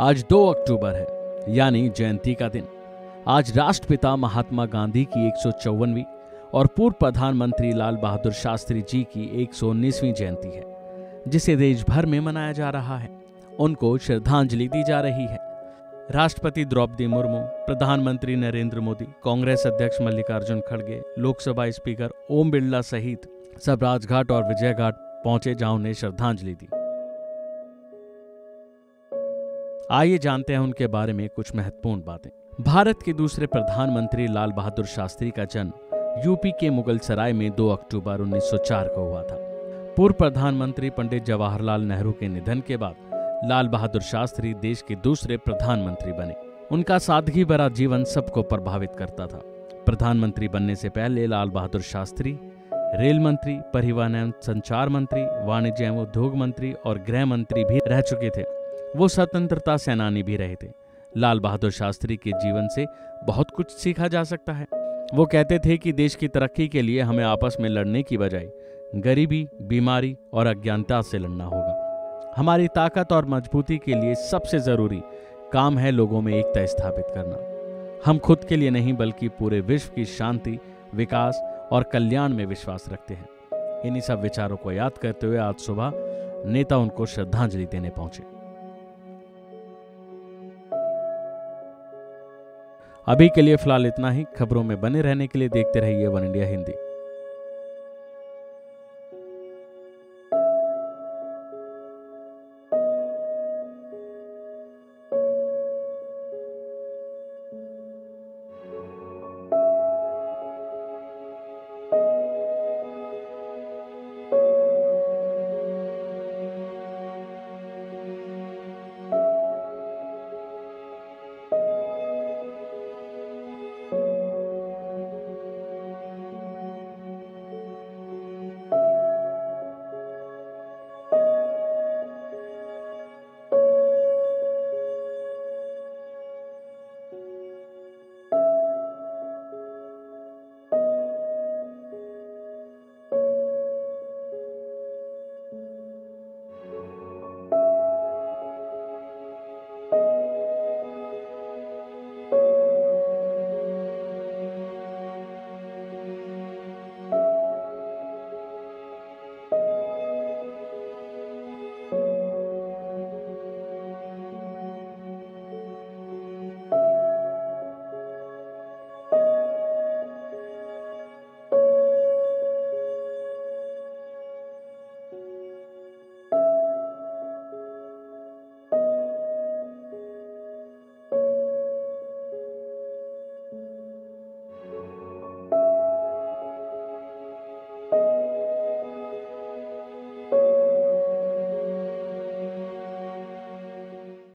आज 2 अक्टूबर है, यानी जयंती का दिन। आज राष्ट्रपिता महात्मा गांधी की 154वीं और पूर्व प्रधानमंत्री लाल बहादुर शास्त्री जी की 119वीं जयंती है, जिसे देश भर में मनाया जा रहा है। उनको श्रद्धांजलि दी जा रही है। राष्ट्रपति द्रौपदी मुर्मू, प्रधानमंत्री नरेंद्र मोदी, कांग्रेस अध्यक्ष मल्लिकार्जुन खड़गे, लोकसभा स्पीकर ओम बिरला सहित सब राजघाट और विजय घाट पहुंचे, जहां उन्हें श्रद्धांजलि दी। आइए जानते हैं उनके बारे में कुछ महत्वपूर्ण बातें। भारत के दूसरे प्रधानमंत्री लाल बहादुर शास्त्री का जन्म यूपी के मुगलसराय में 2 अक्टूबर 1904 को हुआ था। पूर्व प्रधानमंत्री पंडित जवाहरलाल नेहरू के निधन के बाद लाल बहादुर शास्त्री देश के दूसरे प्रधानमंत्री बने। उनका सादगी भरा जीवन सबको प्रभावित करता था। प्रधानमंत्री बनने से पहले लाल बहादुर शास्त्री रेल मंत्री, परिवहन एवं संचार मंत्री, वाणिज्य एवं उद्योग मंत्री और गृह मंत्री भी रह चुके थे। वो स्वतंत्रता सेनानी भी रहे थे। लाल बहादुर शास्त्री के जीवन से बहुत कुछ सीखा जा सकता है। वो कहते थे कि देश की तरक्की के लिए हमें आपस में लड़ने की बजाय गरीबी, बीमारी और अज्ञानता से लड़ना होगा। हमारी ताकत और मजबूती के लिए सबसे जरूरी काम है लोगों में एकता स्थापित करना। हम खुद के लिए नहीं बल्कि पूरे विश्व की शांति, विकास और कल्याण में विश्वास रखते हैं। इन्हीं सब विचारों को याद करते हुए आज सुबह नेता उनको श्रद्धांजलि देने पहुंचे। अभी के लिए फिलहाल इतना ही। खबरों में बने रहने के लिए देखते रहिए वन इंडिया हिंदी।